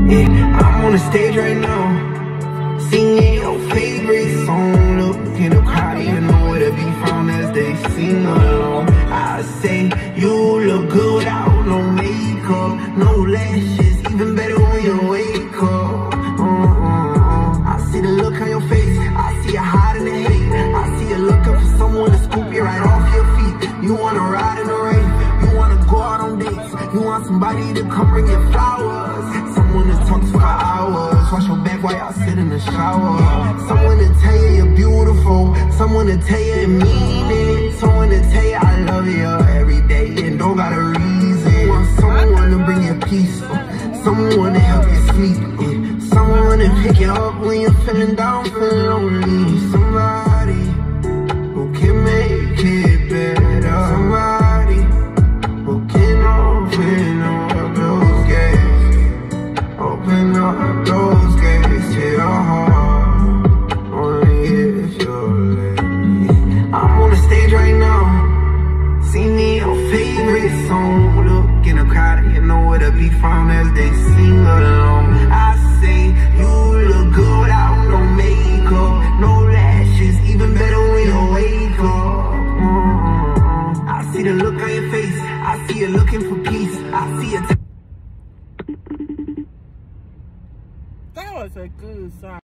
Yeah, I'm on the stage right now, singing your favorite song. Look in the crowd, you know where to be found as they sing along. I say you look good without no makeup, no lashes, even better when you wake up. I see the look on your face, I see you hiding the hate, I see you looking for someone to scoop you right off your feet. You wanna ride in the rain, you wanna go out on dates, you want somebody to come bring you flowers, someone to talk to for hours, wash your back while y'all sit in the shower, someone to tell you you're beautiful, someone to tell you you mean it, someone to tell you I love you every day and don't got a reason. You want someone to bring you peace, someone to help you sleep, someone to pick you up when you're feeling down, feeling lonely, somebody who can make it better, somebody who can open up those gates, open up those gates to your heart, only if you'll let me. I'm on the stage right now, singing your favorite song. Look in the crowd, you know where to be found as they sing along. I say you look good without no makeup, no lashes, even better when you wake up. I see the look on your face, I see you looking for peace, I see you. That was a good song.